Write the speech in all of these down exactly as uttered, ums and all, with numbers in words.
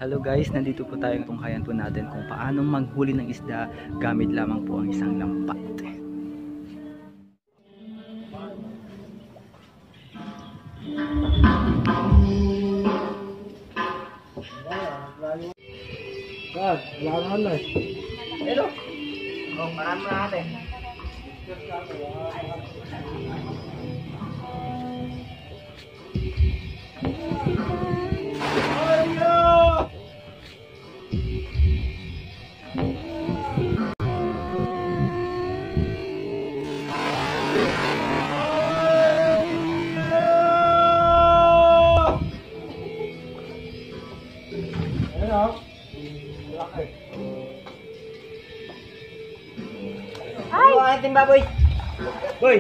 Hello guys, nandito po tayo, tunghayan po natin kung paano maghuli ng isda gamit lamang po ang isang lampat. Dad, wala na eh. Hello. Oh, marami na natin. Ay! Ay, timba boy. Boy.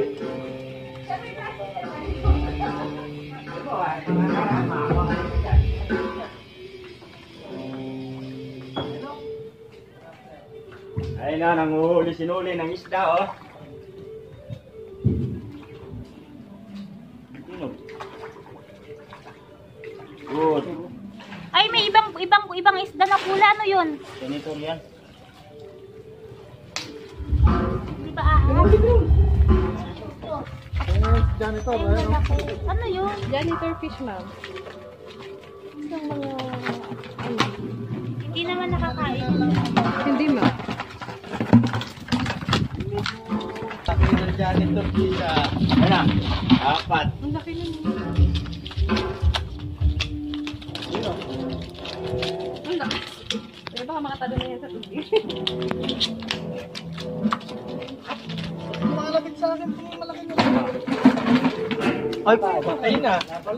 Ay na, nanguhuli sinuli ng isda oh. Good. Ay, may ibang ibang ibang isda na pula, ano 'yun? Ganito yan. Di ba ahas? Janitor, Ay, malaki. Ano 'yun? Janitor fish, ma'am. Isang mga... ano? Hindi naman nakakain. Hindi, ma'am. Laki ng janitor pizza. Ano na? Apat. Ang laki nun. Ang laki. Pero baka makatalo na yan sa tubig. Malapit sa akin, malaki na. Ay, ayun na.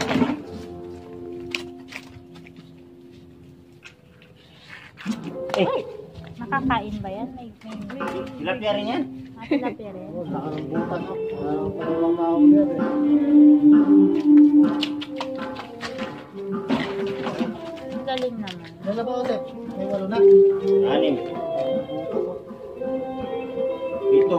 Eh, Nakakain ba 'yan? May may tilapia rin yan. ah, tilapia rin. Nakabutan ako. Parang mahuli rin. Ang galing naman. Dala ba ulit? May walo na? Anim. Ito.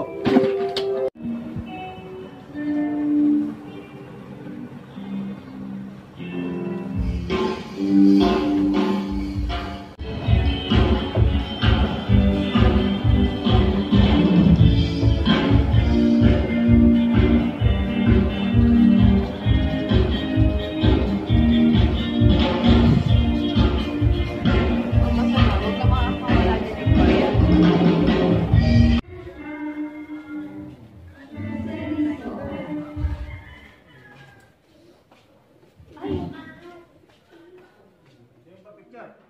Picture.